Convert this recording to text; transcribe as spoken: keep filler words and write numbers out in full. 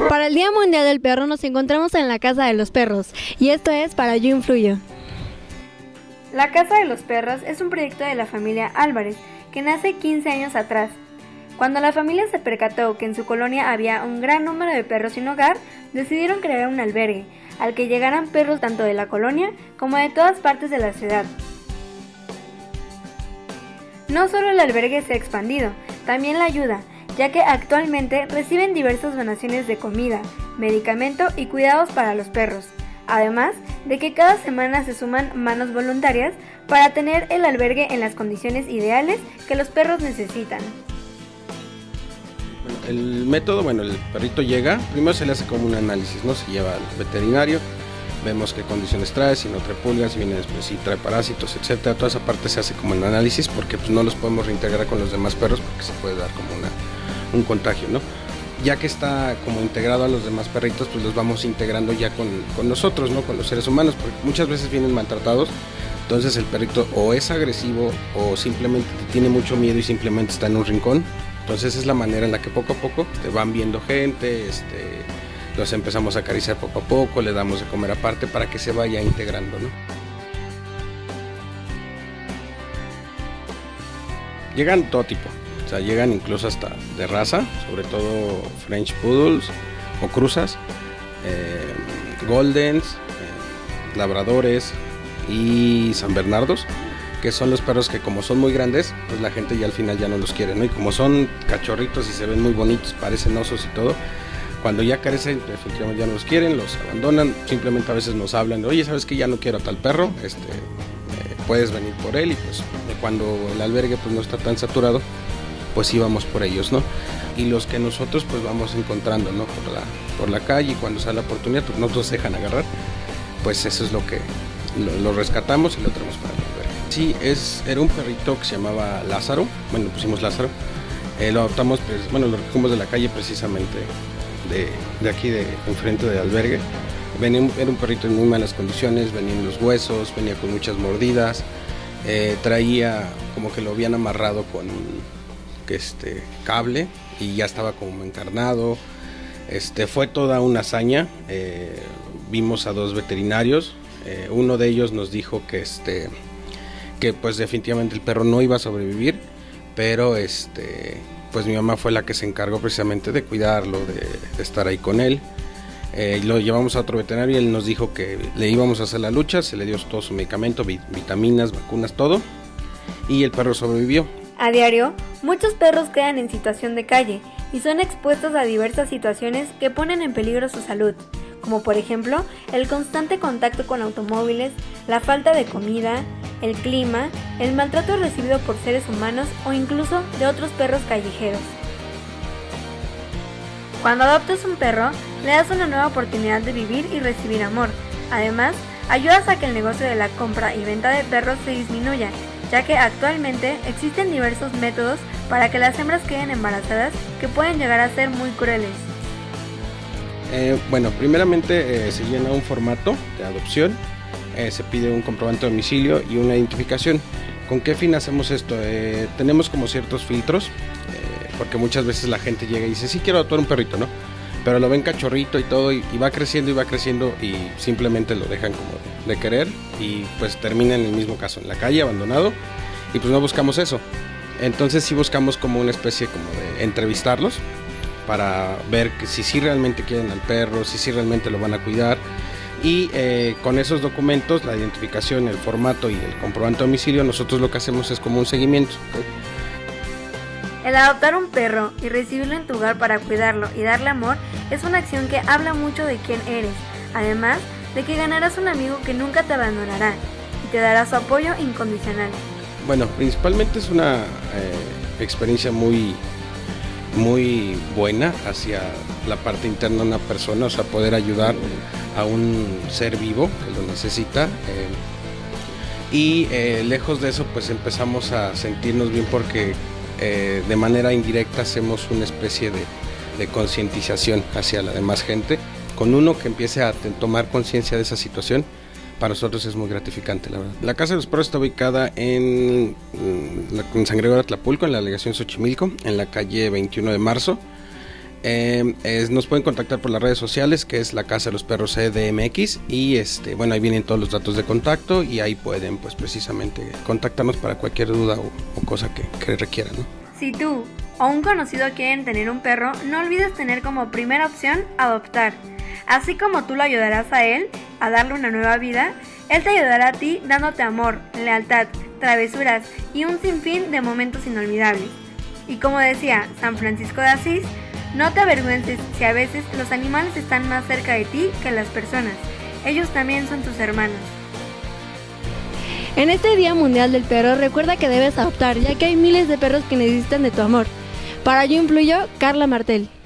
Para el Día Mundial del Perro nos encontramos en la Casa de los Perros y esto es Para Yo Influyo. La Casa de los Perros es un proyecto de la familia Álvarez que nace quince años atrás. Cuando la familia se percató que en su colonia había un gran número de perros sin hogar, decidieron crear un albergue al que llegaran perros tanto de la colonia como de todas partes de la ciudad. No solo el albergue se ha expandido, también la ayuda, ya que actualmente reciben diversas donaciones de comida, medicamento y cuidados para los perros, además de que cada semana se suman manos voluntarias para tener el albergue en las condiciones ideales que los perros necesitan. El método, bueno, el perrito llega, primero se le hace como un análisis, ¿no? Se lleva al veterinario, vemos qué condiciones trae, si no trae pulgas, si viene después, si trae parásitos, etcétera. Toda esa parte se hace como el análisis porque pues no los podemos reintegrar con los demás perros porque se puede dar como una, un contagio, ¿no? Ya que está como integrado a los demás perritos, pues los vamos integrando ya con, con nosotros, ¿no? Con los seres humanos, porque muchas veces vienen maltratados, entonces el perrito o es agresivo o simplemente tiene mucho miedo y simplemente está en un rincón. Entonces es la manera en la que poco a poco te van viendo gente, este, los empezamos a acariciar poco a poco, le damos de comer aparte para que se vaya integrando, ¿no? Llegan todo tipo, o sea, llegan incluso hasta de raza, sobre todo French Poodles o cruzas, eh, Goldens, eh, Labradores y San Bernardos, que son los perros que como son muy grandes, pues la gente ya al final ya no los quiere, ¿no? Y como son cachorritos y se ven muy bonitos, parecen osos y todo, cuando ya carecen, definitivamente ya no los quieren, los abandonan, simplemente a veces nos hablan, oye, ¿sabes qué? Ya no quiero a tal perro, este, eh, puedes venir por él, y pues cuando el albergue pues no está tan saturado, pues sí vamos por ellos, ¿no? Y los que nosotros pues vamos encontrando, ¿no? Por la, por la calle, y cuando sale la oportunidad, pues no nos dejan agarrar, pues eso es lo que lo, lo rescatamos y lo traemos para el albergue. Sí, es, era un perrito que se llamaba Lázaro, bueno, le pusimos Lázaro, eh, lo adoptamos, pues, bueno, lo recogimos de la calle precisamente de, de aquí, de enfrente del albergue. Venía, era un perrito en muy malas condiciones, venía en los huesos, venía con muchas mordidas, eh, traía como que lo habían amarrado con este cable y ya estaba como encarnado. Este, fue toda una hazaña, eh, vimos a dos veterinarios, eh, uno de ellos nos dijo que este... que pues definitivamente el perro no iba a sobrevivir, pero este, pues mi mamá fue la que se encargó precisamente de cuidarlo, de, de estar ahí con él. Eh, y lo llevamos a otro veterinario y él nos dijo que le íbamos a hacer la lucha, se le dio todo su medicamento, vitaminas, vacunas, todo, y el perro sobrevivió. A diario, muchos perros quedan en situación de calle y son expuestos a diversas situaciones que ponen en peligro su salud, como por ejemplo el constante contacto con automóviles, la falta de comida, el clima, el maltrato recibido por seres humanos o incluso de otros perros callejeros. Cuando adoptas un perro, le das una nueva oportunidad de vivir y recibir amor. Además, ayudas a que el negocio de la compra y venta de perros se disminuya, ya que actualmente existen diversos métodos para que las hembras queden embarazadas que pueden llegar a ser muy crueles. Eh, bueno, primeramente eh, se llena un formato de adopción. Eh, se pide un comprobante de domicilio y una identificación. ¿Con qué fin hacemos esto? Eh, tenemos como ciertos filtros, eh, porque muchas veces la gente llega y dice, sí quiero adoptar un perrito, ¿no? Pero lo ven cachorrito y todo, y, y va creciendo y va creciendo y simplemente lo dejan como de, de querer y pues termina en el mismo caso, en la calle, abandonado, y pues no buscamos eso. Entonces sí buscamos como una especie como de entrevistarlos para ver que si sí realmente quieren al perro, si sí realmente lo van a cuidar. Y eh, con esos documentos, la identificación, el formato y el comprobante de domicilio, nosotros lo que hacemos es como un seguimiento. El adoptar un perro y recibirlo en tu hogar para cuidarlo y darle amor es una acción que habla mucho de quién eres, además de que ganarás un amigo que nunca te abandonará y te dará su apoyo incondicional. Bueno, principalmente es una eh, experiencia muy, muy buena hacia la parte interna de una persona, o sea, poder ayudar a un ser vivo que lo necesita, eh, y eh, lejos de eso pues empezamos a sentirnos bien porque eh, de manera indirecta hacemos una especie de, de concientización hacia la demás gente. Con uno que empiece a tomar conciencia de esa situación, para nosotros es muy gratificante, la verdad. La Casa de los Perros está ubicada en, en San Gregorio Atlapulco, en la delegación Xochimilco, en la calle veintiuno de marzo. Eh, es, nos pueden contactar por las redes sociales, que es la Casa de los Perros C D M X, y este, bueno, ahí vienen todos los datos de contacto y ahí pueden pues precisamente contactarnos para cualquier duda o, o cosa que, que requieran, ¿no? Si tú o un conocido quieren tener un perro, no olvides tener como primera opción adoptar. Así como tú lo ayudarás a él a darle una nueva vida, él te ayudará a ti dándote amor, lealtad, travesuras y un sinfín de momentos inolvidables. Y como decía San Francisco de Asís, no te avergüences si a veces los animales están más cerca de ti que las personas. Ellos también son tus hermanos. En este Día Mundial del Perro, recuerda que debes adoptar, ya que hay miles de perros que necesitan de tu amor. Para Yo Influyo, Carla Martel.